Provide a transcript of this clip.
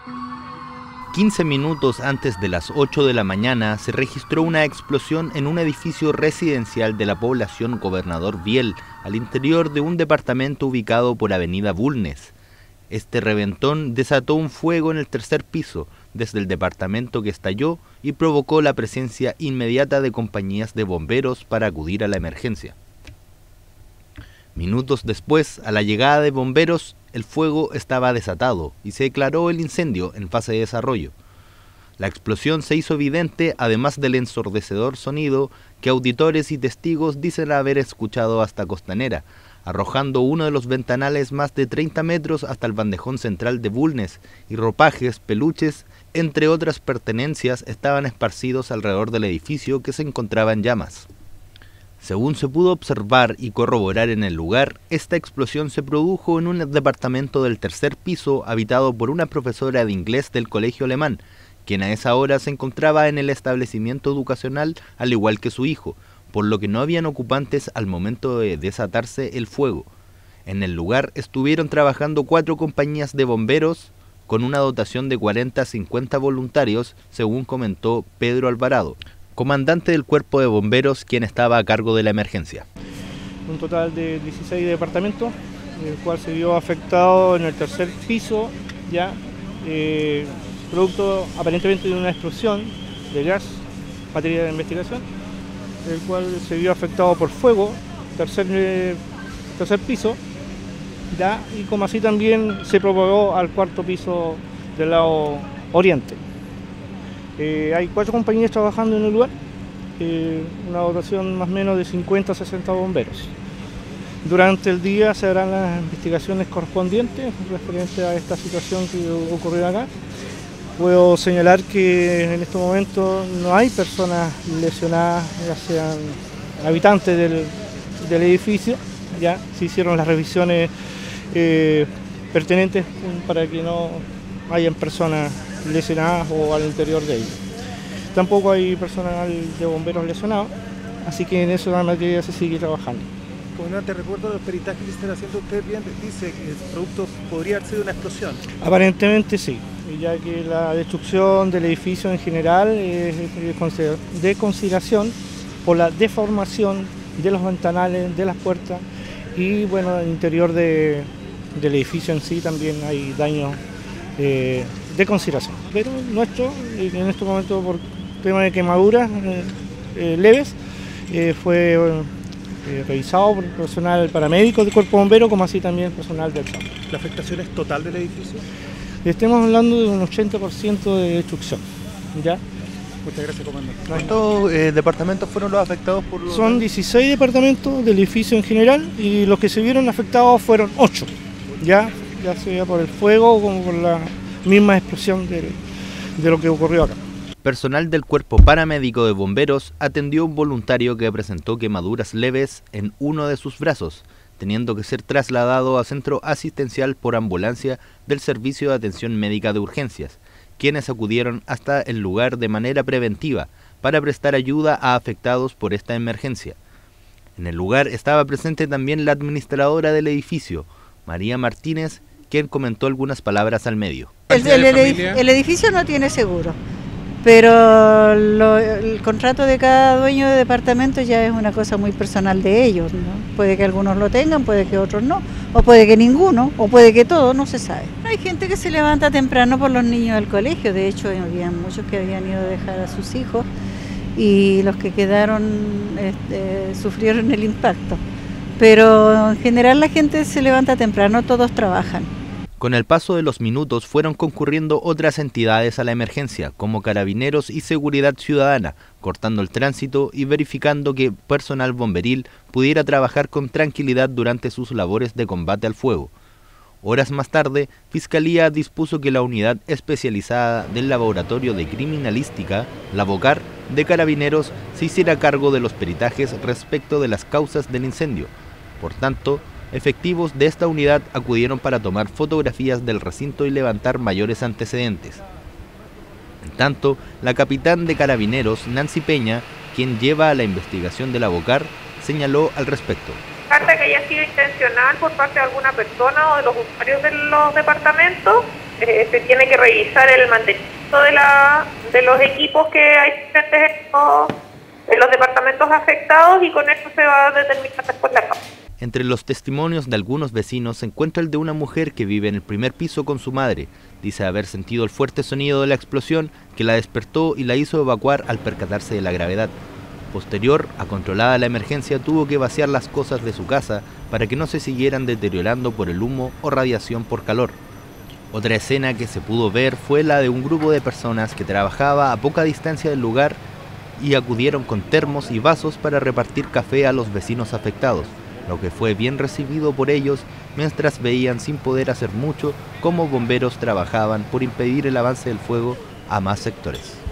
15 minutos antes de las 8 de la mañana se registró una explosión en un edificio residencial de la población Gobernador Biel, al interior de un departamento ubicado por Avenida Bulnes. Este reventón desató un fuego en el tercer piso, desde el departamento que estalló y provocó la presencia inmediata de compañías de bomberos para acudir a la emergencia. Minutos después, a la llegada de bomberos, el fuego estaba desatado y se declaró el incendio en fase de desarrollo. La explosión se hizo evidente, además del ensordecedor sonido que auditores y testigos dicen haber escuchado hasta Costanera, arrojando uno de los ventanales más de 30 metros hasta el bandejón central de Bulnes, y ropajes, peluches, entre otras pertenencias, estaban esparcidos alrededor del edificio que se encontraba en llamas. Según se pudo observar y corroborar en el lugar, esta explosión se produjo en un departamento del tercer piso habitado por una profesora de inglés del colegio alemán, quien a esa hora se encontraba en el establecimiento educacional al igual que su hijo, por lo que no habían ocupantes al momento de desatarse el fuego. En el lugar estuvieron trabajando 4 compañías de bomberos con una dotación de 40 a 50 voluntarios, según comentó Pedro Alvarado, comandante del cuerpo de bomberos, quien estaba a cargo de la emergencia. Un total de 16 departamentos, el cual se vio afectado en el tercer piso, ya producto aparentemente de una explosión de gas, materia de investigación, el cual se vio afectado por fuego, tercer piso, ya, y como así también se propagó al cuarto piso del lado oriente. Hay 4 compañías trabajando en el lugar, una dotación más o menos de 50 a 60 bomberos. Durante el día se harán las investigaciones correspondientes referente a esta situación que ocurrió acá. Puedo señalar que en este momento no hay personas lesionadas, ya sean habitantes del edificio. Ya se hicieron las revisiones pertinentes para que no hayan personas lesionadas o al interior de ellos. Tampoco hay personal de bomberos lesionados, así que en eso la materia se sigue trabajando. Comandante, recuerdo los peritajes que están haciendo usted, bien dice que el producto podría haber sido una explosión. Aparentemente sí, ya que la destrucción del edificio en general es de consideración por la deformación de los ventanales, de las puertas y bueno, al interior del edificio en sí también hay daños de consideración. Pero nuestro, en este momento por tema de quemaduras leves, fue revisado por el personal paramédico del cuerpo bombero, como así también personal del SAM. ¿La afectación es total del edificio? Estamos hablando de un 80% de destrucción. ¿Ya? Muchas gracias, comandante. ¿Cuántos departamentos fueron los afectados por los... Son 16 departamentos del edificio en general y los que se vieron afectados fueron 8. Ya sea por el fuego como por la misma explosión de lo que ocurrió acá. Personal del cuerpo paramédico de bomberos atendió a un voluntario que presentó quemaduras leves en uno de sus brazos, teniendo que ser trasladado a centro asistencial por ambulancia del Servicio de Atención Médica de Urgencias, quienes acudieron hasta el lugar de manera preventiva para prestar ayuda a afectados por esta emergencia. En el lugar estaba presente también la administradora del edificio, María Martínez, quien comentó algunas palabras al medio. El edificio no tiene seguro, pero el contrato de cada dueño de departamento ya es una cosa muy personal de ellos, ¿no? Puede que algunos lo tengan, puede que otros no, o puede que ninguno, o puede que todo, no se sabe. Hay gente que se levanta temprano por los niños del colegio, de hecho había muchos que habían ido a dejar a sus hijos y los que quedaron sufrieron el impacto. Pero en general la gente se levanta temprano, todos trabajan. Con el paso de los minutos fueron concurriendo otras entidades a la emergencia, como Carabineros y Seguridad Ciudadana, cortando el tránsito y verificando que personal bomberil pudiera trabajar con tranquilidad durante sus labores de combate al fuego. Horas más tarde, Fiscalía dispuso que la unidad especializada del Laboratorio de Criminalística, la BOCAR, de Carabineros, se hiciera cargo de los peritajes respecto de las causas del incendio. Por tanto, efectivos de esta unidad acudieron para tomar fotografías del recinto y levantar mayores antecedentes. En tanto, la capitán de Carabineros, Nancy Peña, quien lleva a la investigación de la BOCAR, señaló al respecto. Carta que haya sido intencional por parte de alguna persona o de los usuarios de los departamentos, se tiene que revisar el mantenimiento de los equipos que hay en los departamentos afectados, y con eso se va a determinar después la causa. Entre los testimonios de algunos vecinos se encuentra el de una mujer que vive en el primer piso con su madre. Dice haber sentido el fuerte sonido de la explosión que la despertó y la hizo evacuar al percatarse de la gravedad. Posterior a controlada la emergencia, tuvo que vaciar las cosas de su casa para que no se siguieran deteriorando por el humo o radiación por calor. Otra escena que se pudo ver fue la de un grupo de personas que trabajaba a poca distancia del lugar y acudieron con termos y vasos para repartir café a los vecinos afectados, lo que fue bien recibido por ellos mientras veían sin poder hacer mucho cómo bomberos trabajaban por impedir el avance del fuego a más sectores.